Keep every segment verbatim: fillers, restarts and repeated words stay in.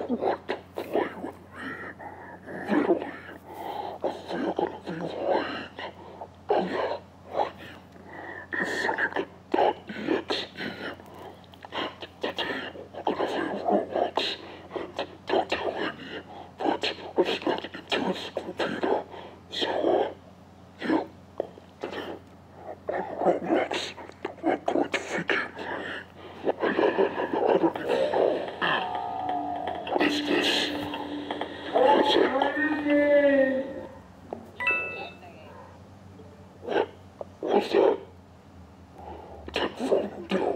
want to play with me. Literally, I feel you're gonna be lying. Oh yeah, honey, it's Sonic.exe. Today, we're gonna play Roblox, and don't tell Henny, but I just got into his computer, so, uh, yeah, today, on Roblox, we're going to begin playing. I, I, I, I don't even know. What is this? What is it? What? What's that? Telephone down.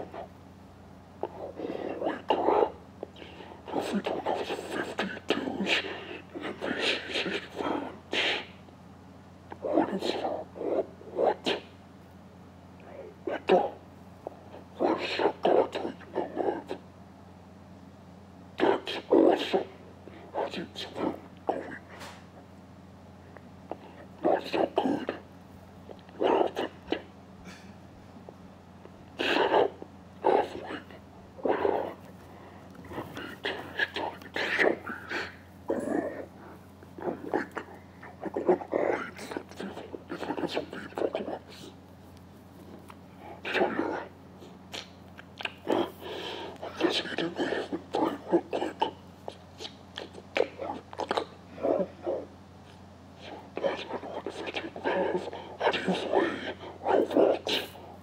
Holy crap. If we don't have the fifty-twos and N P Cs advance. What is that? What? What? What the? What is that guy doing in the lab? That's awesome. How's it still going? Not so good. What happened? Shut up. Halfway. What on? He's trying to show me. Oh, like, like one eye infected. It's like a zombie apocalypse. So yeah. I'm just eating my human brain real quick. No, no. Guys, I know if I take love, how do you play Roblox?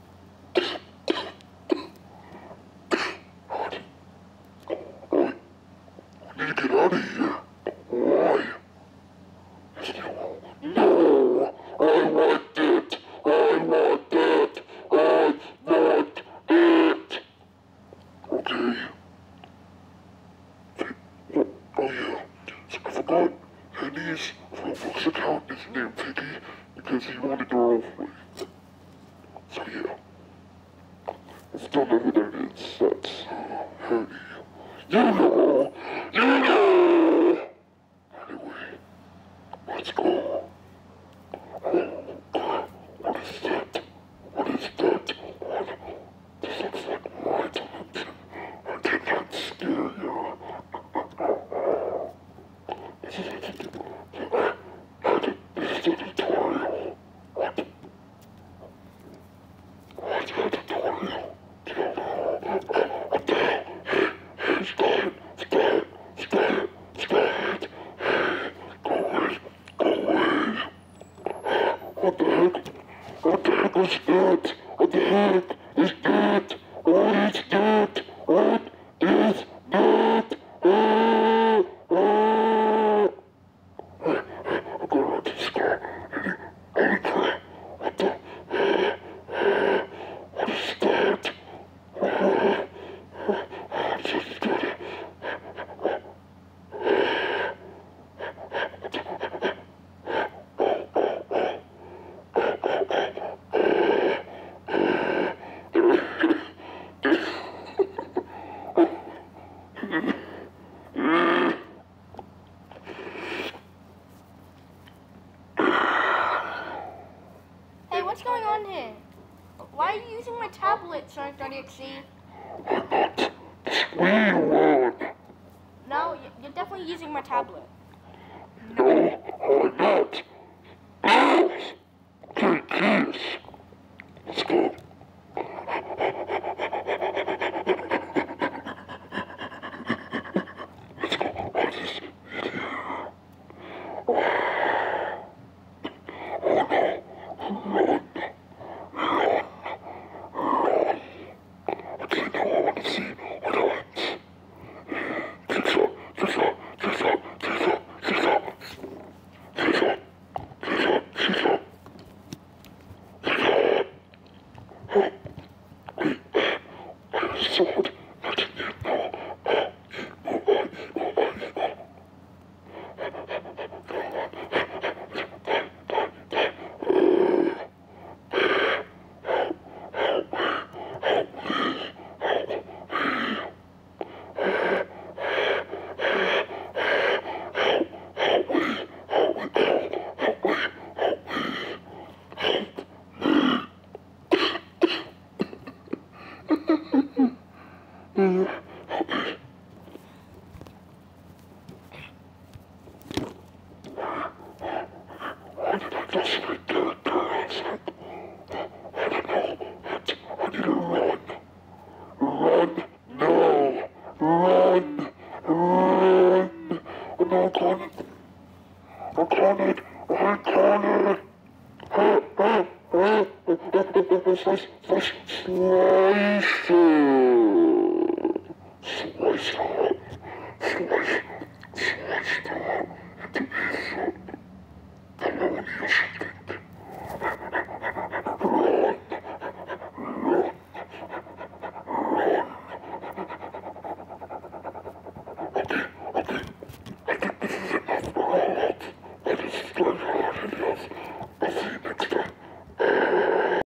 Oi, we need to get out of here. Why? No, I want it. I want it. I want it. Okay. Oh, oh yeah. So I forgot Henny's Roblox account is named Piggy because he wanted to roll with. So yeah. It's still never that it's that's uh, Henny. You know! You know! Anyway, let's go. Oh god, what is that? What is that? What? This looks like my dimension. I cannot scare you. This is a tutorial. This is a tutorial. What? What's a tutorial? What the hell? Hey, hey, stop, stop, stop, stop. Hey, go away, go away. What the heck? What the heck was that? What the heck is that? What is that? What is that? Ah, ah. Hey, hey, I'm going around to the scar. Holy, holy crap. What the? Ah, ah. What is that? Ah, ah. I'm so scared. Hey, what's going on here? Why are you using my tablet, Sonic.exe? I'm not the screen one. No, y- you're definitely using my tablet. No, I'm not. Yes. Okay, yes. Let's go. Let's go. What is it here? Oh no. Run. Run. Run. Okay, now I want to see what happens. Jigsaw, jigsaw, jigsaw, jigsaw. this, this, this slice.